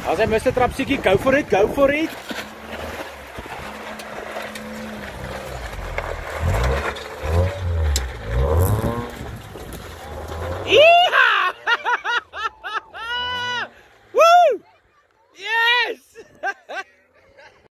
As hy Mr. Trapsiekie, go for it, go for it.